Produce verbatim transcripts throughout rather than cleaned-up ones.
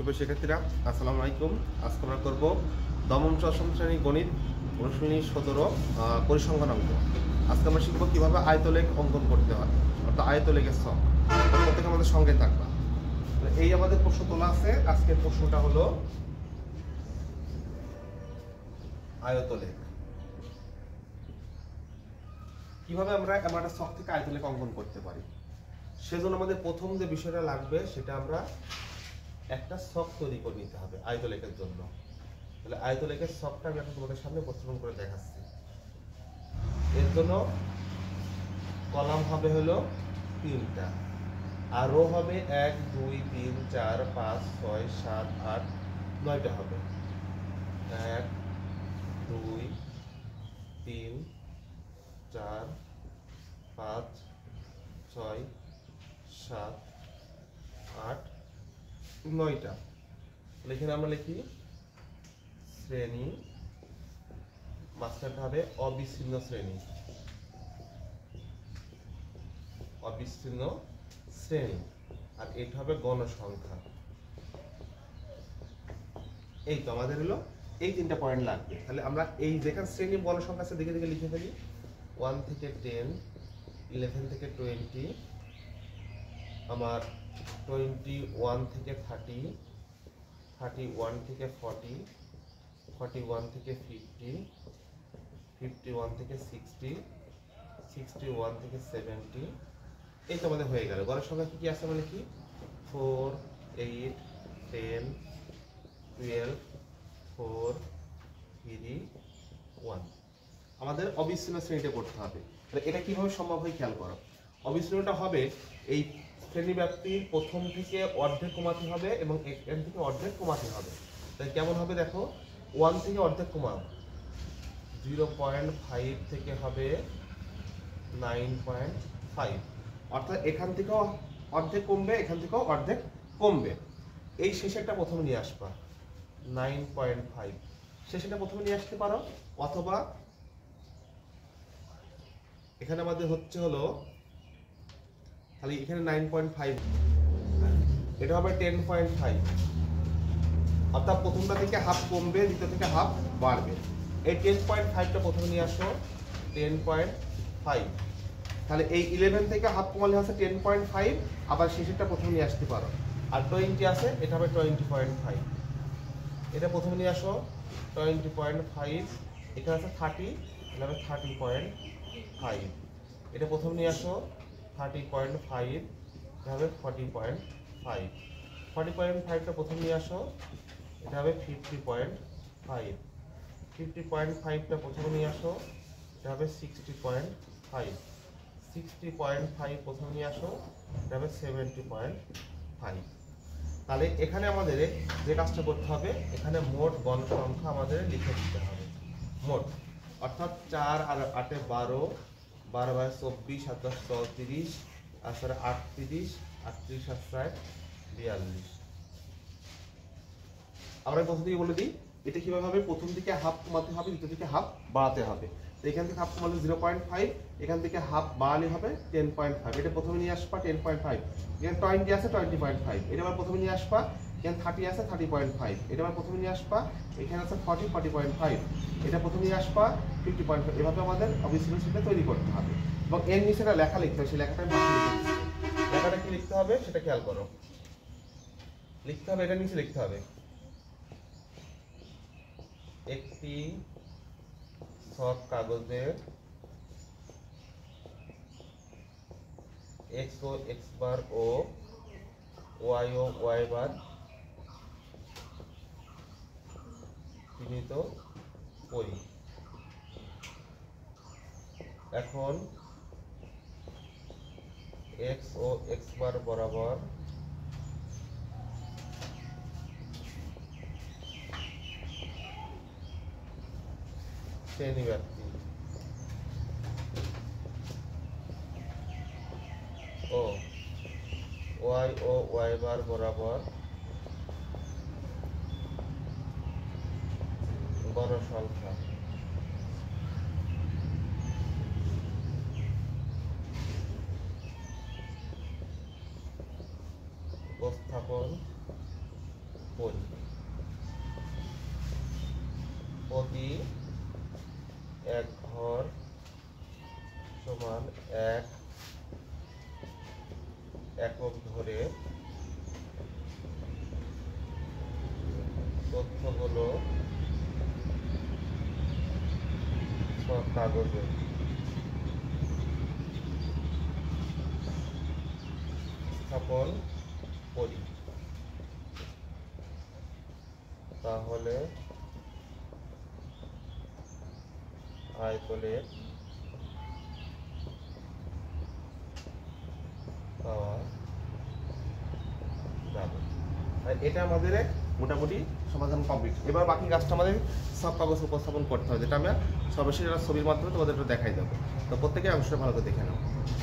সুপ্রিয় শিক্ষার্থীরা, আসসালামু আলাইকুম। আজকে আমরা করব দমন অষ্টম শ্রেণী গণিত অনুশীলনী সতেরো পরিসংখ্যান অঙ্ক। আজকে আমরা শিখব কিভাবে আয়তলেখ অঙ্কন করতে হয়, অর্থাৎ আয়তলেখের ছক। প্রত্যেকে আমাদের সঙ্গে থাকবা। এই আমাদের প্রশ্ন তোলা আছে। আজকের প্রশ্নটা হলো আয়তলেখ। কিভাবে আমরা এমন একটা ছক থেকে আয়তলেখ অঙ্কন করতে পারি, সেজন্য আমাদের প্রথম যে বিষয়টা লাগবে সেটা আমরা একটা ছক তৈরি করে নিতে হবে আয়তলেখের জন্য। তাহলে আয়তলেখের ছকটা আমি এখন তোমাদের সামনে উপস্থাপন করে দেখাচ্ছি। এর জন্য কলাম হবে হলো তিনটা, আর রো হবে এক দুই তিন চার পাঁচ ছয় সাত আট নয়টা হবে। এক দুই তিন চার পাঁচ ছয় সাত আট নয়টা। এখানে আমরা লিখি শ্রেণী, মাঝখানটা হবে অবিচ্ছিন্ন শ্রেণী, অবিচ্ছিন্ন শ্রেণী, আর এটা হবে গণসংখ্যা। এই তো আমাদের হলো এই তিনটা পয়েন্ট লাগবে। তাহলে আমরা এই যেখানে শ্রেণী গণসংখ্যা আছে দিকে দিকে লিখে ফেলি। ওয়ান থেকে টেন, ইলেভেন থেকে টোয়েন্টি, আমার টোয়েন্টি ওয়ান থেকে থার্টি, থার্টি ওয়ান থেকে ফর্টি, ফর্টি ওয়ান থেকে ফিফটি, ফিফটি ওয়ান থেকে সিক্সটি, সিক্সটি ওয়ান থেকে সেভেন্টি। এই তো আমাদের হয়ে গেল। গণসংখ্যা কি কি আছে মানে কি four, eight, ten, twelve, four, three, one. আমাদের অবিচ্ছিন্ন শ্রেণীটা করতে হবে। এটা কিভাবে সম্ভব হয় খেয়াল করো। অবিচ্ছিন্নটা হবে এই শ্রেণী ব্যাপ্তির প্রথম থেকে অর্ধেক কমাতে হবে এবং এখান থেকে অর্ধেক কমাতে হবে। তাই কেমন হবে দেখো, ওয়ান থেকে অর্ধেক কমাও, জিরো পয়েন্ট ফাইভ থেকে হবে নাইন পয়েন্ট ফাইভ, অর্থাৎ এখান থেকেও অর্ধেক কমবে, এখান থেকেও অর্ধেক কমবে। এই শেষেরটা প্রথমে নিয়ে আসবা নাইন পয়েন্ট ফাইভ, শেষেরটা প্রথমে নিয়ে আসতে পারো, অথবা এখানে আমাদের হচ্ছে হলো খালি এখানে নাইন পয়েন্ট ফাইভ, এটা হবে টেন পয়েন্ট ফাইভ, অর্থাৎ প্রথমটা থেকে হাফ কমবে, দ্বিতীয় থেকে হাফ বাড়বে। এই টেন পয়েন্ট ফাইভটা প্রথমে নিয়ে আসো, টেন পয়েন্ট ফাইভ। তাহলে এই ইলেভেন থেকে হাফ কমালে আছে টেন পয়েন্ট ফাইভ, আবার শেষেরটা প্রথমে নিয়ে আসতে পারো। আর টোয়েন্টি আছে, এটা হবে টোয়েন্টি পয়েন্ট ফাইভ, এটা প্রথমে নিয়ে আসো, টোয়েন্টি পয়েন্ট ফাইভ। এখানে আছে থার্টি, এটা হবে থার্টি পয়েন্ট ফাইভ, এটা প্রথম নিয়ে আসো, থার্টি পয়েন্ট ফাইভ, এটা হবে forty point five, forty point ফাইভটা প্রথম নিয়ে আসো, এটা হবে fifty point five, fifty point ফাইভটা প্রথমে নিয়ে আসো, এটা হবে sixty point five, sixty point five প্রথমে নিয়ে আসো, এটা হবে সেভেন্টি পয়েন্ট ফাইভ। তাহলে এখানে আমাদের যে কাজটা করতে হবে, এখানে মোট গণসংখ্যা আমাদের লিখে দিতে হবে মোট, অর্থাৎ চার আর আটে বারো, বারো বাই চব্বিশ, সাতাশ চৌত্রিশ, তাছাড়া আটত্রিশ, আটত্রিশ সাত ষাট বিয়াল্লিশ। আমরা প্রথম থেকে বলে দিই এটা কিভাবে হবে। প্রথম থেকে হাফ কমাতে হবে, দ্বিতীয় থেকে হাফ বাড়াতে হবে। তো এখান থেকে হাফ কমালে জিরো পয়েন্ট ফাইভ, এখান থেকে হাফ বাড়ালে হবে টেন পয়েন্ট ফাইভ, এটা প্রথমে নিয়ে আসবা টেন পয়েন্ট ফাইভ। এখানে টোয়েন্টি আছে, টোয়েন্টি পয়েন্ট ফাইভ, এটা আবার প্রথমে নিয়ে আসবা। এখানে থার্টি আছে, থার্টি পয়েন্ট ফাইভ, এটা আবার প্রথমে নিয়ে আসবা। এখানে আছে ফর্টি, ফর্টি পয়েন্ট ফাইভ, এটা প্রথমে নিয়ে আসবা ফিফটি পয়েন্ট ফাইভ। এভাবে আমাদের অবিচ্ছিন্ন শ্রেণীটা তৈরি করতে হবে এবং এর নিচে একটা লেখা লিখতে হবে। সেই লেখাটা আমি পাশে লিখে দিচ্ছি। লেখাটা কি লিখতে হবে সেটা খেয়াল করো। লিখতে হবে, এটা নিচে লিখতে হবে, একটি ছক কাগজে এক্স ও এক্স বার ও ওয়াই ও ওয়াই বার চিহ্নিত করি। এখন এক্স ও এক্স বার বরাবর শ্রেণী ব্যাপ্তি ও ওয়াই ও ওয়াই বার বরাবর গণসংখ্যা। উপস্থাপন পরি। প্রতি এক ঘর সমান এক একক ধরে তথ্যগুলো কাগজে স্থাপন করি, তাহলে আয়তলের পাওয়া যাবে। এটা আমাদের এক মোটামুটি সমাধান কমপ্লিট। এবার বাকি কাজটা আমাদের সব কাগজ উপস্থাপন করতে হবে, যেটা আমরা সর্বশেষ একটা ছবির মাধ্যমে তোমাদের একটু দেখাই দেবো। তো প্রত্যেকে অংশটা ভালো করে দেখে নাও।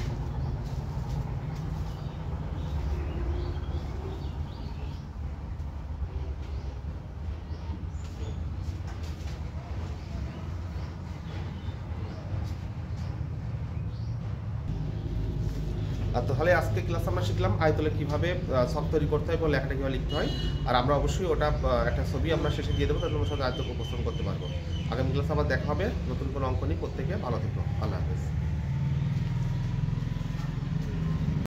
আর তাহলে আজকে ক্লাস আমরা শিখলাম আয়তলে কিভাবে ছক তৈরি করতে হয় এবং লেখাটা কীভাবে লিখতে হয়। আর আমরা অবশ্যই ওটা একটা ছবি আমরা শেষে দিয়ে দেবো, তাহলে তোমার সাথে আয়তকে উপস্থাপন করতে পারবো। আগামী ক্লাসে আবার দেখা হবে নতুন কোনো অঙ্ক নিয়ে। প্রত্যেকে ভালো থেকো। আল্লাহ হাফেজ।